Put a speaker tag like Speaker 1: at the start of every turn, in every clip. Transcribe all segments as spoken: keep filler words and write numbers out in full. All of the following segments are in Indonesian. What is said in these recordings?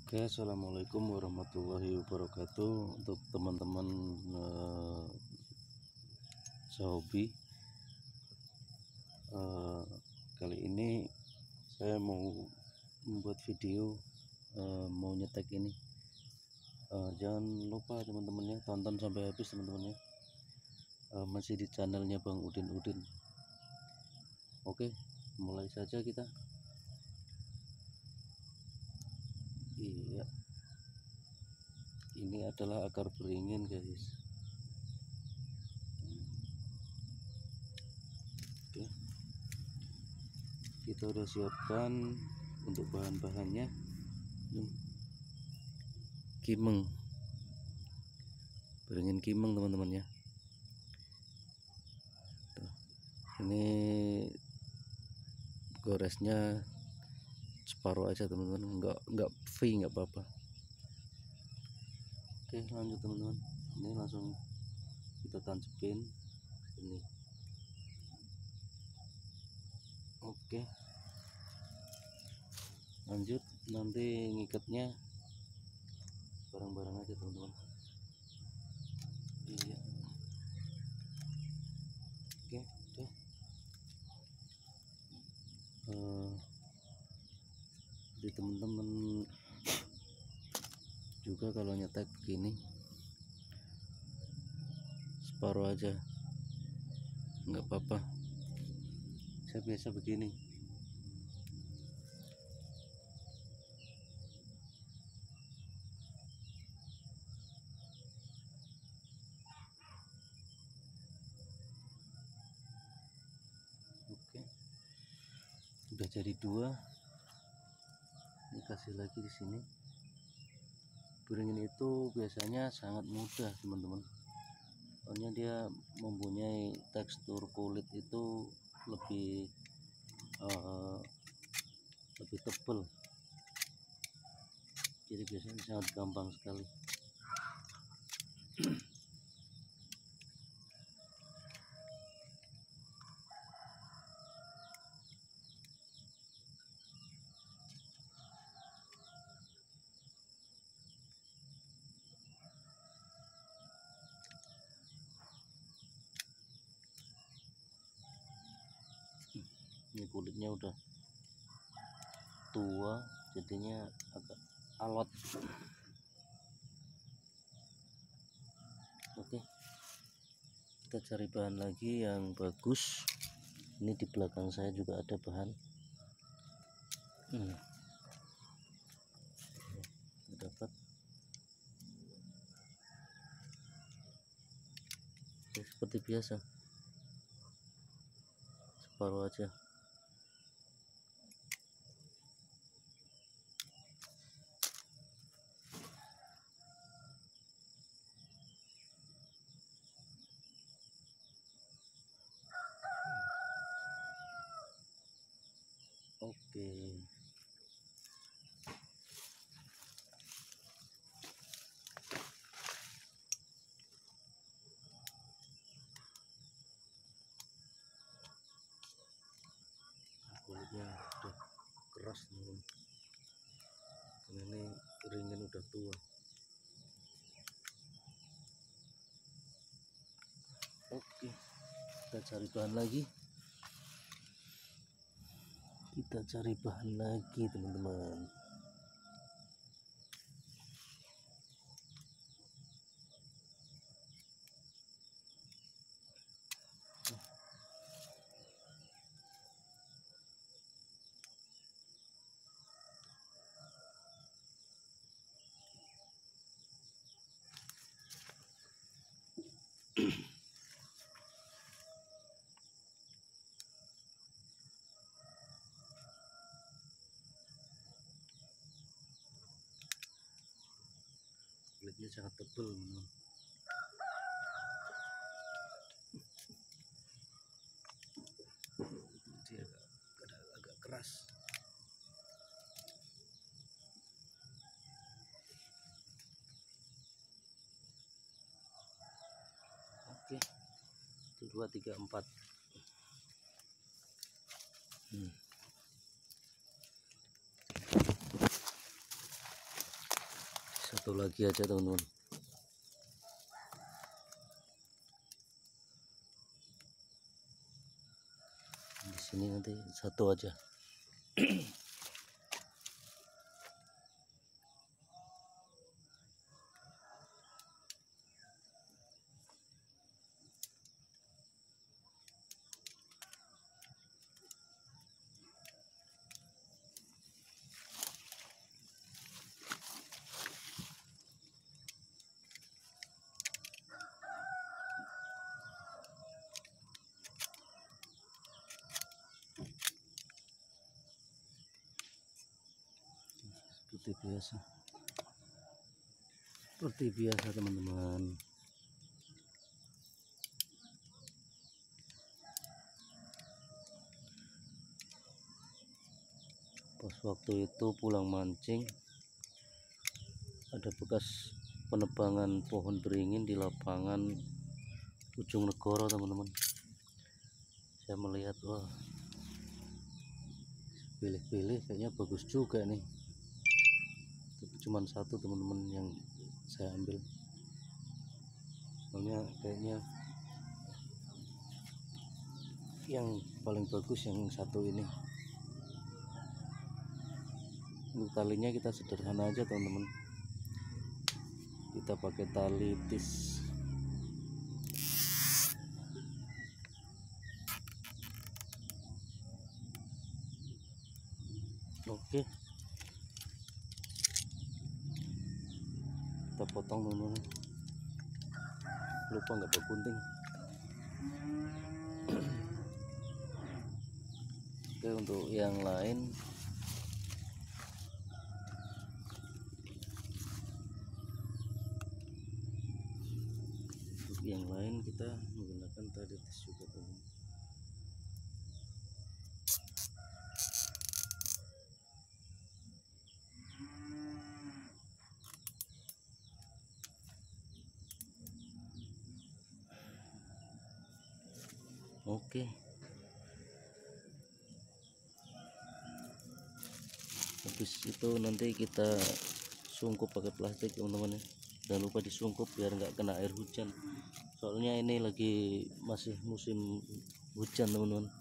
Speaker 1: Oke, assalamualaikum warahmatullahi wabarakatuh. Untuk teman-teman eh, sehobi, eh, kali ini saya mau membuat video, eh, mau nyetek ini. Eh, jangan lupa teman-temannya tonton sampai habis teman-temannya. Eh, masih di channelnya Bang Udin Udin. Oke, mulai saja kita. Iya, ini adalah akar beringin guys. Oke, kita udah siapkan untuk bahan-bahannya. Nih, kimeng, beringin kimeng teman-teman ya. Tuh, ini goresnya separuh aja teman-teman, enggak enggak V enggak apa-apa. Oke, lanjut teman-teman, ini langsung kita tancepin ini. Oke, lanjut, nanti ngikatnya bareng-bareng aja teman-teman. Iya, oke, udah. Uh, di teman-teman juga kalau nyetek begini separuh aja nggak apa-apa, saya biasa begini. Oke, udah jadi dua, ini kasih lagi di sini. Beringin itu biasanya sangat mudah teman-teman, soalnya dia mempunyai tekstur kulit itu lebih uh, lebih tebal, jadi biasanya sangat gampang sekali. Ini kulitnya udah tua, jadinya agak alot. Oke, kita cari bahan lagi yang bagus. Ini di belakang saya juga ada bahan. Hmm. Dapat. Oke, seperti biasa, separuh aja. Oke, kulitnya udah keras teman-teman, karena ini beringin udah tua. Oke, kita cari bahan lagi. Kita cari bahan lagi teman-teman. Kulitnya sangat tebal teman-teman. Dia agak, agak, agak keras. Oke, dua tiga empat. Hmm. satu lagi aja teman-teman. Di sini nanti satu aja. Seperti biasa, seperti biasa teman-teman. Pas waktu itu pulang mancing, ada bekas penebangan pohon beringin di lapangan ujung negoro teman-teman. Saya melihat, wah, pilih-pilih kayaknya bagus juga nih. Tapi cuma satu teman-teman yang saya ambil, soalnya kayaknya yang paling bagus yang satu ini. Untuk talinya kita sederhana aja teman-teman, kita pakai tali tis. Oke, kita potong teman-teman, lupa nggak bawa gunting. Oke, untuk yang lain untuk yang lain kita menggunakan tali tis juga teman-teman. Oke, habis itu nanti kita sungkup pakai plastik teman-teman ya. Jangan lupa disungkup biar nggak kena air hujan, soalnya ini lagi masih musim hujan teman-teman.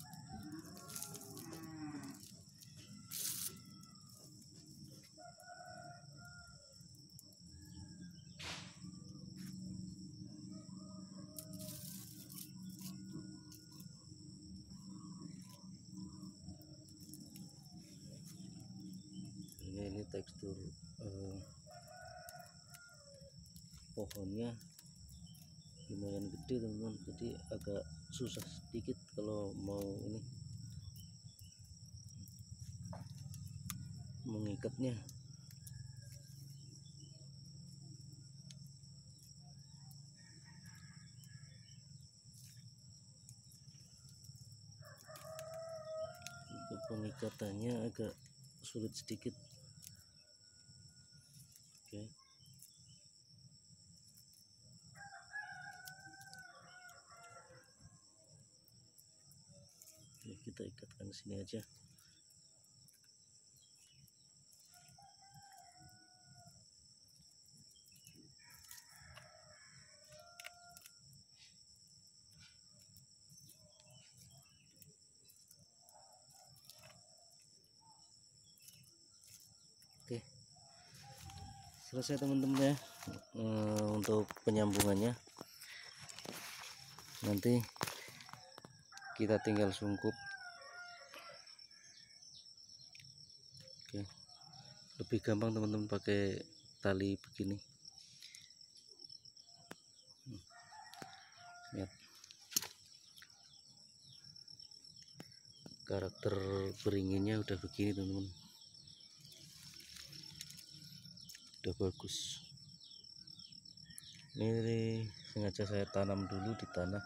Speaker 1: Ini tekstur eh, pohonnya lumayan gede teman-teman, jadi agak susah sedikit kalau mau ini mengikatnya. Untuk pengikatannya agak sulit sedikit. Oke, Oke, kita ikatkan sini aja. Oke, selesai teman-teman ya. E, untuk penyambungannya nanti kita tinggal sungkup. Oke, lebih gampang teman-teman pakai tali begini. Lihat karakter beringinnya udah begini teman-teman, udah bagus. Ini sengaja saya tanam dulu di tanah.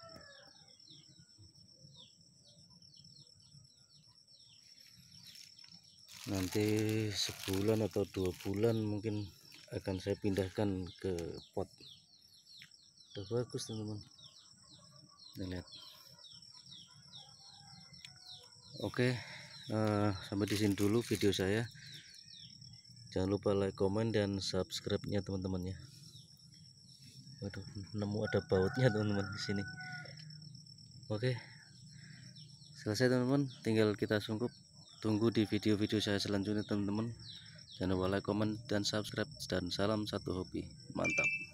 Speaker 1: Nanti sebulan atau dua bulan mungkin akan saya pindahkan ke pot. Udah bagus teman-teman. Lihat. Oke, uh, sampai di sini dulu video saya. Jangan lupa like, komen, dan subscribe-nya teman-teman ya. Waduh, nemu ada bautnya teman-teman di sini. Oke, selesai teman-teman, tinggal kita sungkup. Tunggu di video-video saya selanjutnya teman-teman. Jangan lupa like, komen, dan subscribe, dan salam satu hobi. Mantap.